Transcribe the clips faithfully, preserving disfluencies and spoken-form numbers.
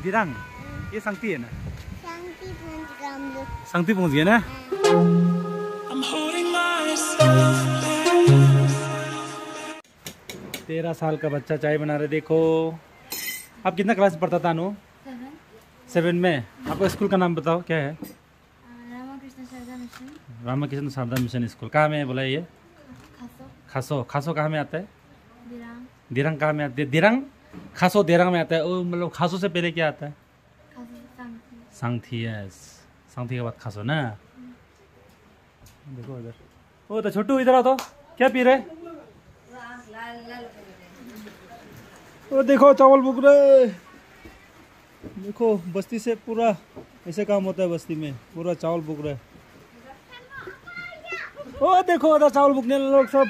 दिरांग, ये सांगती है ना? सांगती पहुंच गए हम लोग। सांगती पहुंच गए ना? तेरह साल का बच्चा चाय बना रहे, देखो। आप कितना क्लास में पढ़ता था अनु? सेवन में। आपका स्कूल का नाम बताओ, क्या है? Ramakrishna Sarada mission. Ramakrishna Sarada mission school कहाँ में है बोला ये? खासो। खासो। खासो कहाँ में आता है? दिरांग। दिरांग कहाँ में आता है? दिरांग खासो दिरांग में आता है। ओ मतलब खासो से पहले क्या आता है? खासो सांगती। सांगथी, यस। सांगथी के बाद खासो ना। देखो इधर। ओ तो छोटू इधर आओ तो। क्या पी रहे? ओ देखो चावल बुक रहे। देखो बस्ती से पूरा ऐसे काम होता है, बस्ती में पूरा चावल बुक रहे। ओ देखो उधर चावल बुकने लोग सब।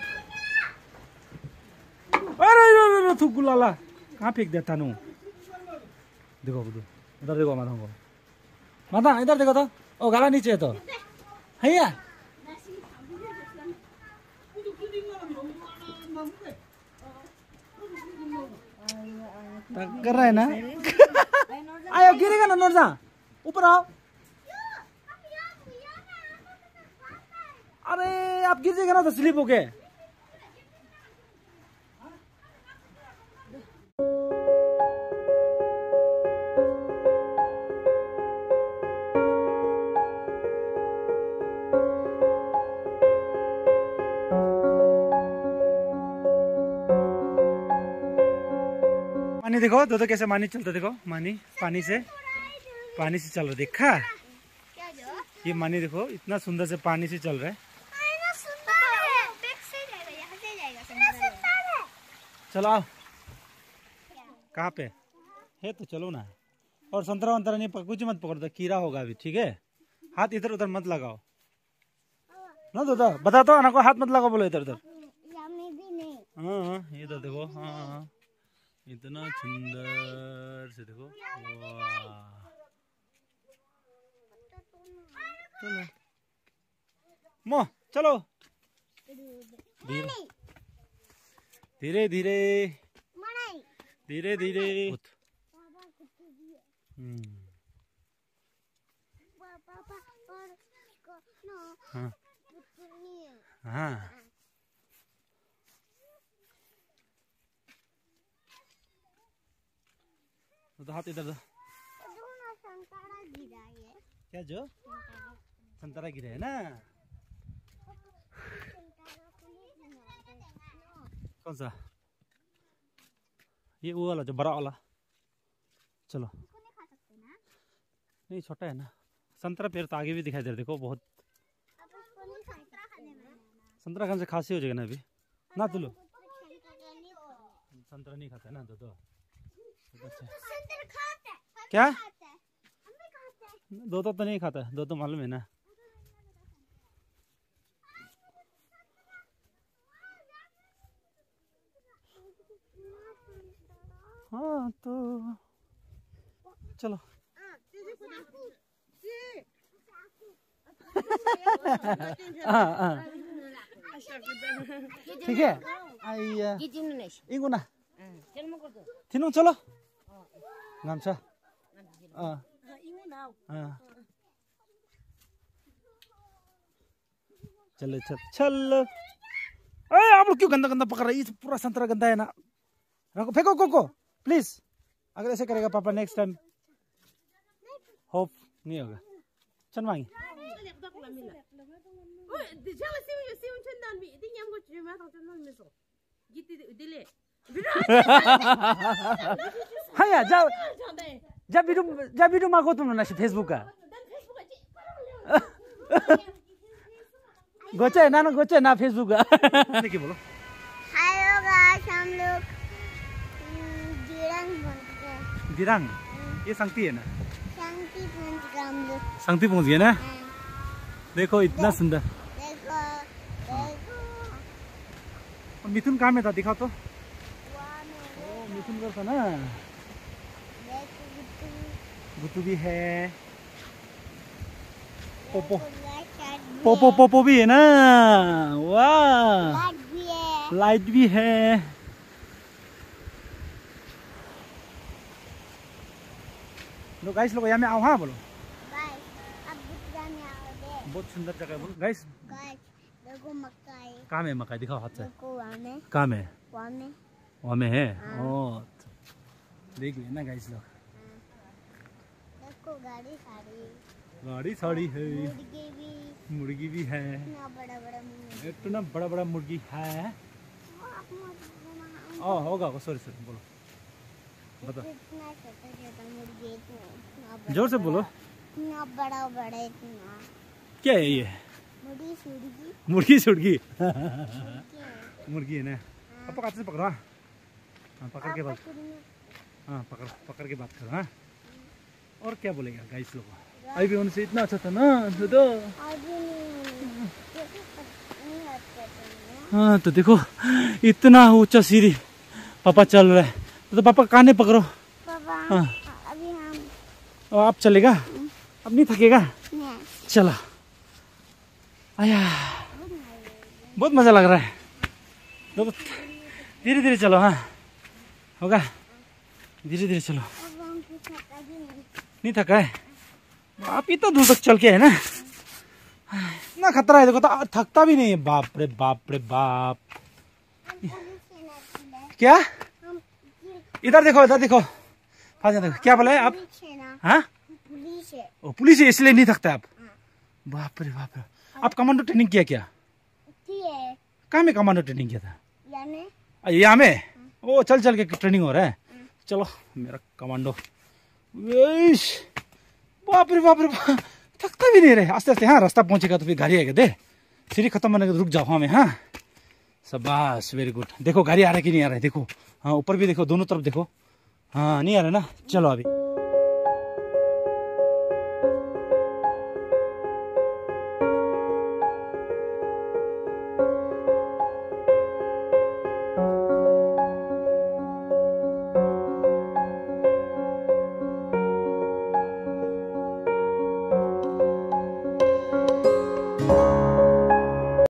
अरे अरे थूक गुलाला कहाँ फेंक देता नू? देखो इधर देखो माता को। माता इधर देखो तो। ओ गाला नीचे है तो है या? कर रहा है ना? आयो गिरेगा ना, नोरजा ऊपर आओ। अरे आप गिर जाएगा ना तो स्लिप हो गए। पानी देखो दो तो कैसे मानी चलता, देखो मानी पानी से पानी से चल रहा, देखा? क्या जो? ये मानी देखो इतना सुंदर से पानी से चल रहा है। चलो आओ। कहाँ पे है तो चलो ना। और संतरा वंतरा नहीं कुछ मत पकड़ दो, कीड़ा होगा अभी, ठीक है? हाथ इधर उधर मत लगाओ ना। दो बता तो ना को हाथ मत लगाओ बोलो इधर उधर। हाँ हाँ इधर देखो। हाँ हाँ इतना सुंदर से देखो। वाह चलो मो चलो धीरे धीरे धीरे धीरे। हाँ हाँ तो हाथ इधर दो। क्या जो? संतरा गिरा है ना? कौन सा? ये वो वाला जो बड़ा वाला। चलो नहीं छोटा है ना। संतरा पेड़ तो आगे भी दिखाई दे रहा, देखो बहुत। संतरा खाने से खांसी हो जाएगा ना अभी ना। तुलो संतरा नहीं खाता है ना। दो दो क्या? दो तो, तो नहीं खाता, दो तो मालूम है ना। हाँ तो चलो। ठीक है आई इंगो ना थिनु चलो गामछा। चलो चल चल। अरे आप लोग क्यों गंदा गंदा पकड़ रहे? पूरा संतरा गंदा है ना। रखो फेंको कोको प्लीज। अगर ऐसे करेगा पापा नेक्स्ट टाइम होप नहीं होगा। चल मांगी हाँ यार जब जब वीडियो जब वीडियो मांगो तुम ना फेसबुक का गोचे ना ना गोचे ना फेसबुक का। देखिए बोलो हेलो गाइस, हम लोग दिरांग पहुंच गए। दिरांग ये सांगती है ना? सांगती पहुंच गए हम लोग। सांगती पहुंच गए ना? देखो इतना सुंदर। देखो देखो। और मिथुन कहाँ में था दिखाओ तो। वहाँ में ओ मिथुन का था ना। देखो गुट्टू। गुट्टू भी है। पोपो देखो पोपो पोपो भी है ना। वाह लाइट भी है। लाइट भी है। लो गाइस लोग यहाँ में आओ, हाँ बोलो। गाइस अब दूसरा में आओगे। बहुत सुंदर जगह है बोलो गाइस। गाइस देखो मकाई। कहाँ में मकाई दिखाओ हाथ से। देखो वहाँ में। कहाँ में? वहाँ में। वहाँ में है। ओ देख लेना गाइस लोग। देखो गाड़ी साड़ी। गाड़ी साड़ी है। मुर्गी भी। मुर्गी भी है। इतना बड़ा बड़ा मुर्गी। इतना बड़ा बड़ा मुर्गी है। ओ होगा सॉरी सॉरी बोलो बताओ। इतना छोटा छोटा मुर्गी इतना बड़ा जोर से बोलो। इतना बड़ा बड़ा इतना। क्या है ये? मुर्गी सुर्गी। मुर्गी सुर्गी मुर्गी मुर्गी है ना। अब पकड़ से पकड़ो। हाँ हाँ, पकड़ के बात। हाँ पकड़ पकड़ के बात करो। हाँ और क्या बोलेगा गाइस लोग। अभी भी उनसे इतना अच्छा था ना तो। हाँ तो देखो इतना ऊंचा सीढ़ी पापा चल रहा है तो, तो पापा कान नहीं पकड़ो। पापा हाँ अभी हम। अब आप चलेगा? अब नहीं थकेगा? नहीं। चला आया बहुत मजा लग रहा है। तो धीरे धीरे चलो। हाँ होगा धीरे धीरे चलो। अब हम कुछ थका भी नहीं। नहीं थका है? आप इतना दूर तक चल के है ना, इतना खतरा है देखो तो थकता भी नहीं है। बाप रे बाप रे बाप। क्या? हम इधर देखो इधर देखो। हाँ देखो क्या बोला है आप? पुलिस है ना। हाँ पुलिस है। ओ पुलिस है इसलिए नहीं थकता आप। बाप रे बाप रे। आप कमांडो ट्रेनिंग किया क्या? है कहाँ में कमांडो ट्रेनिंग किया था? यानी यहाँ में? ओ चल चल के ट्रेनिंग हो रहा है। चलो मेरा कमांडो। बाप रे बाप रे बाप। थकता भी नहीं रहे आस्ते आस्ते। हाँ रास्ता पहुंचेगा तो फिर गाड़ी आएगा। दे सीढ़ी खत्म होने के रुक जाओ। हाँ में हाँ शाबाश वेरी गुड। देखो गाड़ी आ रहा है कि नहीं आ रहा है देखो। हाँ ऊपर भी देखो दोनों तरफ देखो। हाँ नहीं आ रहा है ना। चलो अभी